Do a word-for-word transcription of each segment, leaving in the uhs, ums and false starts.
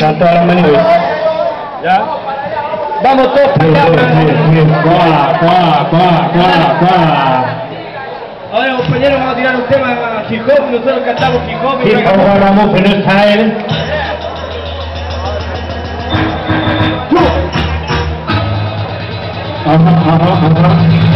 Están todas las manos. ¿Ya? Vamos todos para allá. Cuá, cuá, cuá, cuá, cuá. Ahora, compañeros, vamos a tirar un tema hip hop. Nosotros cantamos hip hop. Hip hop, hablamos, pero no está él. Ajá, ajá, ajá.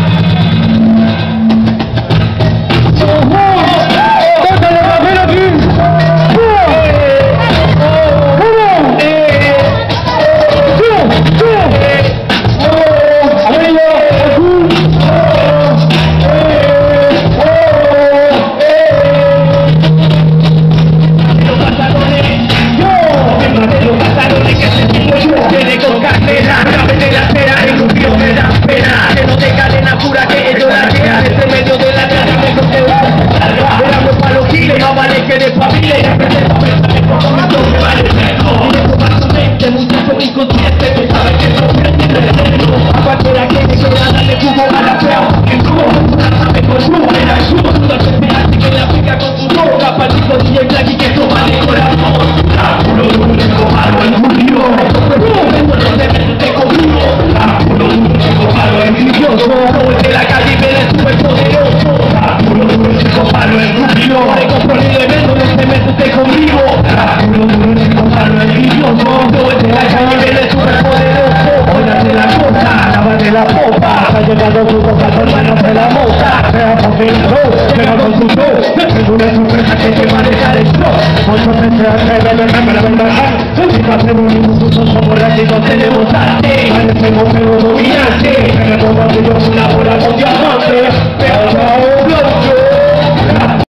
Llevando tu cosa con manos de la moza, sea posible, llega con tu show, es una sorpresa que te maneja el show. Muchos desean que me vengan para vengar, si no hacemos ningún uso, somos rápidos, tenemos arte, parecemos pero dominante,